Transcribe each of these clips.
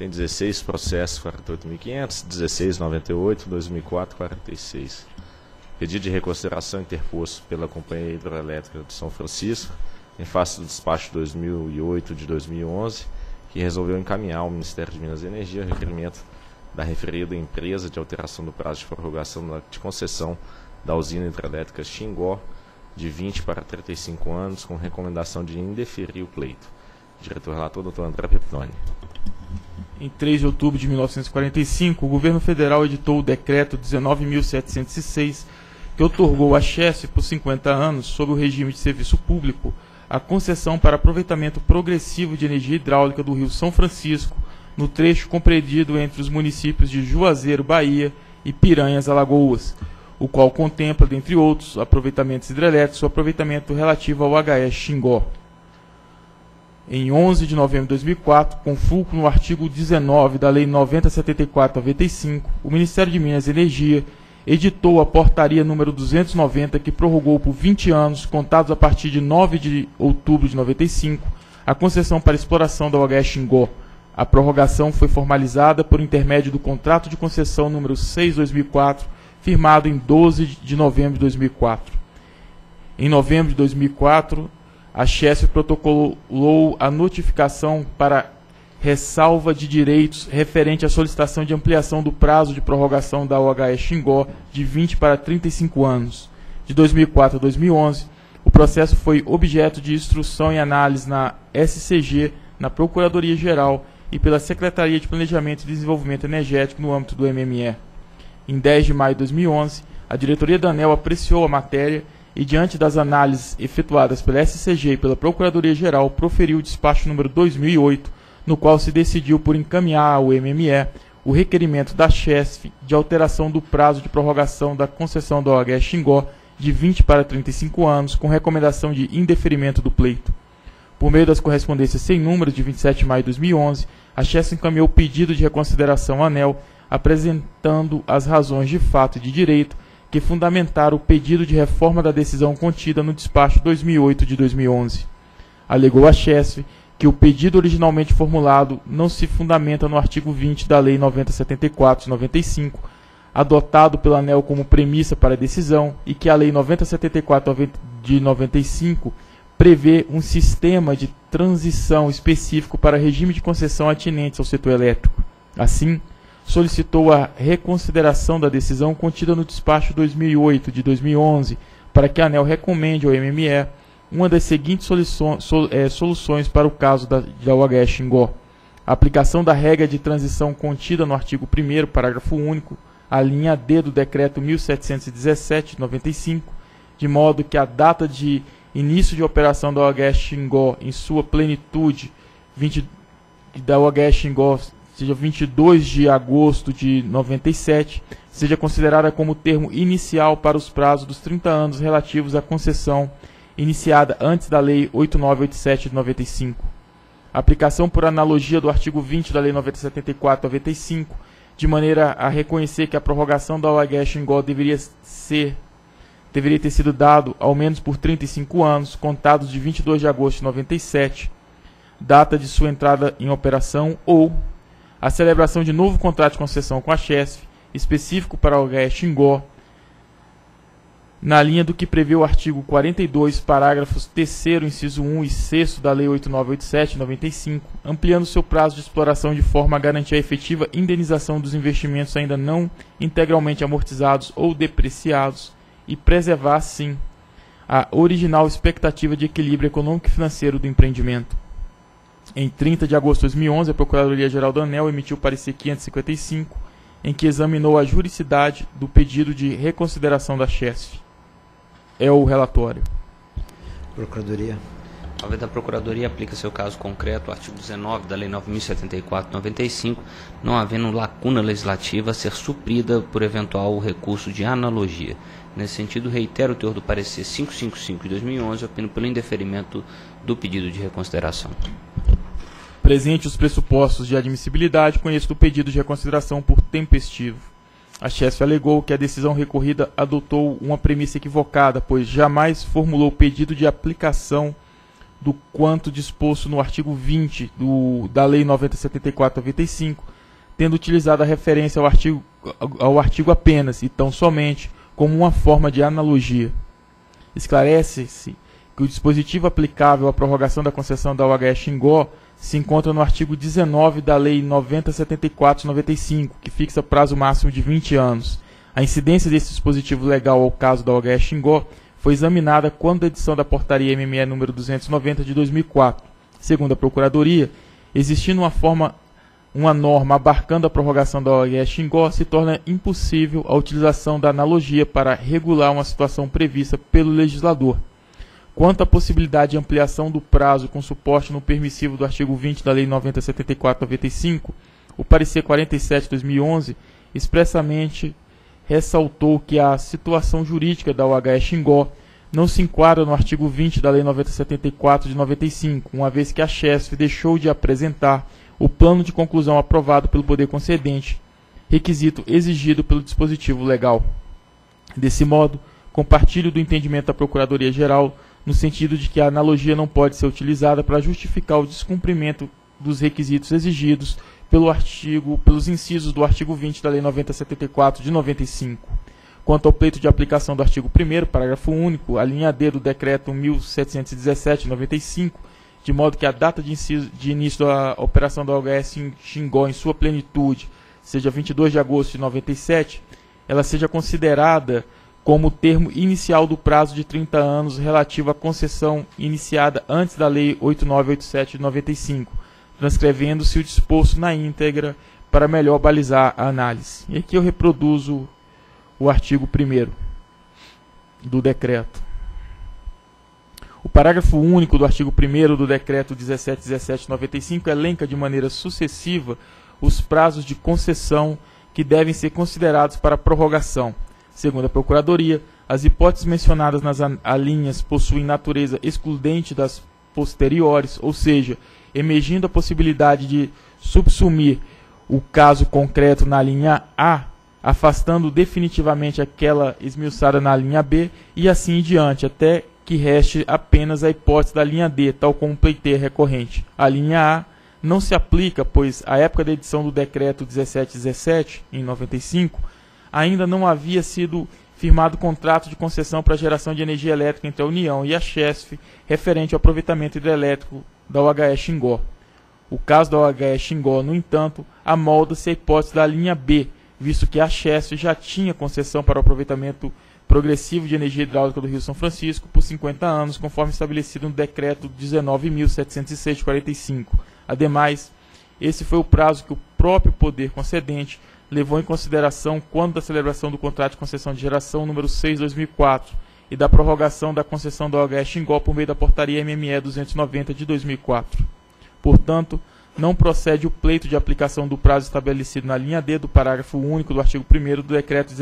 Tem 16 processos, 48.500, 16, 98, 2004, 46. Pedido de reconsideração interposto pela Companhia Hidrelétrica de São Francisco, em face do despacho 2008 de 2011, que resolveu encaminhar ao Ministério de Minas e Energia o requerimento da referida empresa de alteração do prazo de prorrogação de concessão da usina hidrelétrica Xingó, de 20 para 35 anos, com recomendação de indeferir o pleito. Diretor-relator, Dr. André Peptoni. Em 3 de outubro de 1945, o governo federal editou o decreto 19.706, que outorgou à Chesf, por 50 anos, sob o regime de serviço público, a concessão para aproveitamento progressivo de energia hidráulica do Rio São Francisco, no trecho compreendido entre os municípios de Juazeiro, Bahia, e Piranhas, Alagoas, o qual contempla, dentre outros, aproveitamentos hidrelétricos, o aproveitamento relativo ao HS Xingó. Em 11 de novembro de 2004, com fulcro no artigo 19 da Lei 9074/95, o Ministério de Minas e Energia editou a portaria número 290, que prorrogou por 20 anos, contados a partir de 9 de outubro de 95, a concessão para exploração da UHE Xingó. A prorrogação foi formalizada por intermédio do contrato de concessão número 6/2004, firmado em 12 de novembro de 2004. Em novembro de 2004, a Chesf protocolou a notificação para ressalva de direitos referente à solicitação de ampliação do prazo de prorrogação da UHE Xingó de 20 para 35 anos. De 2004 a 2011, o processo foi objeto de instrução e análise na SCG, na Procuradoria-Geral e pela Secretaria de Planejamento e Desenvolvimento Energético no âmbito do MME. Em 10 de maio de 2011, a diretoria da ANEEL apreciou a matéria e, diante das análises efetuadas pela SCG e pela Procuradoria-Geral, proferiu o despacho número 2008, no qual se decidiu por encaminhar ao MME o requerimento da Chesf de alteração do prazo de prorrogação da concessão da OHE Xingó de 20 para 35 anos, com recomendação de indeferimento do pleito. Por meio das correspondências sem número de 27 de maio de 2011, a Chesf encaminhou o pedido de reconsideração à ANEEL, apresentando as razões de fato e de direito que fundamentaram o pedido de reforma da decisão contida no despacho 2008 de 2011. Alegou a Chesf que o pedido originalmente formulado não se fundamenta no artigo 20 da Lei 9074 de 95, adotado pela ANEEL como premissa para a decisão, e que a Lei 9074 de 95 prevê um sistema de transição específico para regime de concessão atinentes ao setor elétrico. Assim, solicitou a reconsideração da decisão contida no despacho 2008 de 2011 para que a ANEEL recomende ao MME uma das seguintes soluções para o caso da UHE Xingó: a aplicação da regra de transição contida no artigo 1º, parágrafo único, a linha D do decreto 1717 de 95, de modo que a data de início de operação da UHE Xingó em sua plenitude da UHE Xingó seja 22 de agosto de 97, seja considerada como termo inicial para os prazos dos 30 anos relativos à concessão iniciada antes da Lei 8987 de 95. A aplicação por analogia do artigo 20 da Lei 9074 de 95, de maneira a reconhecer que a prorrogação da UHE Xingó deveria ter sido dado ao menos por 35 anos, contados de 22 de agosto de 97, data de sua entrada em operação, ou a celebração de novo contrato de concessão com a Chesf, específico para a UHE Xingó, na linha do que prevê o artigo 42, parágrafos 3º, inciso 1 e 6º da Lei 8987 de 95, ampliando seu prazo de exploração de forma a garantir a efetiva indenização dos investimentos ainda não integralmente amortizados ou depreciados e preservar, assim, a original expectativa de equilíbrio econômico e financeiro do empreendimento. Em 30 de agosto de 2011, a Procuradoria-Geral da ANEEL emitiu o parecer 555, em que examinou a juridicidade do pedido de reconsideração da Chesf. É o relatório. Procuradoria. A vez da Procuradoria aplica seu caso concreto o artigo 19 da Lei 9.074 de 95, não havendo lacuna legislativa a ser suprida por eventual recurso de analogia. Nesse sentido, reitero o teor do parecer 555 de 2011, opino pelo indeferimento do pedido de reconsideração. Presente os pressupostos de admissibilidade, conheço o pedido de reconsideração por tempestivo. A Chesf alegou que a decisão recorrida adotou uma premissa equivocada, pois jamais formulou pedido de aplicação do quanto disposto no artigo 20 da Lei 9074/95, tendo utilizado a referência ao artigo apenas, e tão somente, como uma forma de analogia. Esclarece-se que o dispositivo aplicável à prorrogação da concessão da OHE Xingó se encontra no artigo 19 da Lei 9074/95, que fixa prazo máximo de 20 anos. A incidência desse dispositivo legal ao caso da OHE Xingó foi examinada quando a edição da Portaria MME número 290 de 2004. Segundo a Procuradoria, existindo uma norma abarcando a prorrogação da OHE Xingó, se torna impossível a utilização da analogia para regular uma situação prevista pelo legislador. Quanto à possibilidade de ampliação do prazo com suporte no permissivo do artigo 20 da Lei 9074/95, o parecer 47/2011 expressamente ressaltou que a situação jurídica da OHE Xingó não se enquadra no artigo 20 da Lei 9074 de 95, uma vez que a Chesf deixou de apresentar o plano de conclusão aprovado pelo poder concedente, requisito exigido pelo dispositivo legal. Desse modo, compartilho do entendimento da Procuradoria-Geral no sentido de que a analogia não pode ser utilizada para justificar o descumprimento dos requisitos exigidos pelos incisos do artigo 20 da Lei 9074 de 95. Quanto ao pleito de aplicação do artigo 1º, parágrafo único, a linha D do Decreto 1717 de 95, de modo que a data de início da operação da OHE Xingó em sua plenitude seja 22 de agosto de 97, ela seja considerada como o termo inicial do prazo de 30 anos relativo à concessão iniciada antes da Lei 8987 de 95, transcrevendo-se o disposto na íntegra para melhor balizar a análise. E aqui eu reproduzo o artigo 1º do decreto. O parágrafo único do artigo 1º do decreto 1717 de 95 elenca de maneira sucessiva os prazos de concessão que devem ser considerados para prorrogação. Segundo a Procuradoria, as hipóteses mencionadas nas alíneas possuem natureza excludente das posteriores, ou seja, emergindo a possibilidade de subsumir o caso concreto na linha A, afastando definitivamente aquela esmiuçada na linha B e assim em diante, até que reste apenas a hipótese da linha D, tal como pleiteia recorrente. A linha A não se aplica, pois à época da edição do decreto 1717, em 95, ainda não havia sido firmado contrato de concessão para geração de energia elétrica entre a União e a Chesf, referente ao aproveitamento hidrelétrico da OHE Xingó. O caso da OHE Xingó, no entanto, amolda-se a hipótese da linha B, visto que a Chesf já tinha concessão para o aproveitamento progressivo de energia hidráulica do Rio São Francisco por 50 anos, conforme estabelecido no decreto 19.706 de 45. Ademais, esse foi o prazo que o próprio poder concedente levou em consideração quando da celebração do contrato de concessão de geração número 6/2004 e da prorrogação da concessão da OHE Xingó por meio da Portaria MME 290 de 2004. Portanto, não procede o pleito de aplicação do prazo estabelecido na linha D do parágrafo único do artigo 1º do decreto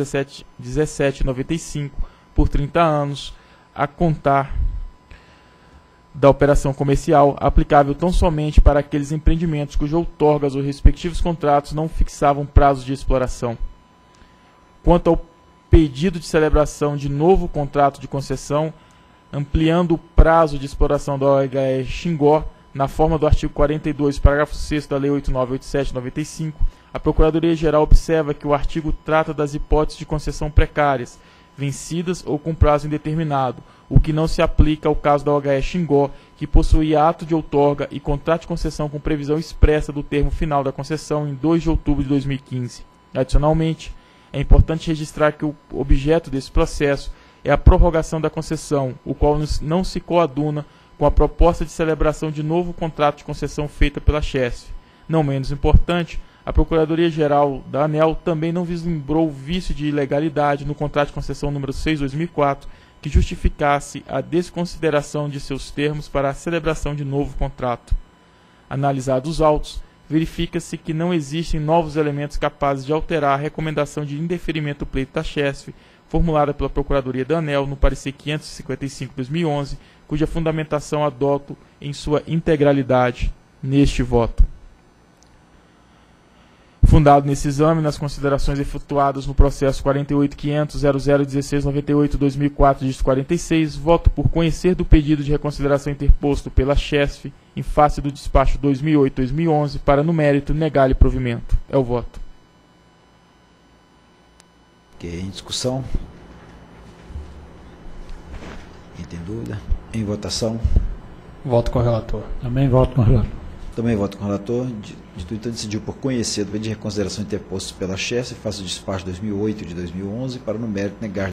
1795 por 30 anos, a contar da operação comercial, aplicável tão somente para aqueles empreendimentos cuja outorgas ou respectivos contratos não fixavam prazos de exploração. Quanto ao pedido de celebração de novo contrato de concessão, ampliando o prazo de exploração da OHE Xingó, na forma do artigo 42, parágrafo 6º da Lei 8987 de 95, a Procuradoria-Geral observa que o artigo trata das hipóteses de concessão precárias, vencidas ou com prazo indeterminado, o que não se aplica ao caso da OHE Xingó, que possuía ato de outorga e contrato de concessão com previsão expressa do termo final da concessão em 2 de outubro de 2015. Adicionalmente, é importante registrar que o objeto desse processo é a prorrogação da concessão, o qual não se coaduna com a proposta de celebração de novo contrato de concessão feita pela Chesf. Não menos importante, a Procuradoria-Geral da ANEEL também não vislumbrou vício de ilegalidade no contrato de concessão número 6/2004 que justificasse a desconsideração de seus termos para a celebração de novo contrato. Analisados os autos, verifica-se que não existem novos elementos capazes de alterar a recomendação de indeferimento do pleito da Chesf, formulada pela Procuradoria da ANEEL no parecer 555/2011, cuja fundamentação adoto em sua integralidade neste voto. fundado nesse exame, nas considerações efetuadas no processo 48.500.001698/2004, dígito 46, voto por conhecer do pedido de reconsideração interposto pela CHESF em face do despacho 2008-2011 para, no mérito, negar-lhe provimento. É o voto. Ok, em discussão? Quem tem dúvida? Em votação? Voto com o relator. Também voto com o relator. Também voto com o relator. Dito então, decidiu por conhecer do pedido de reconsideração interposto pela CHESF em face do despacho 2008 de 2011 para, no mérito, negar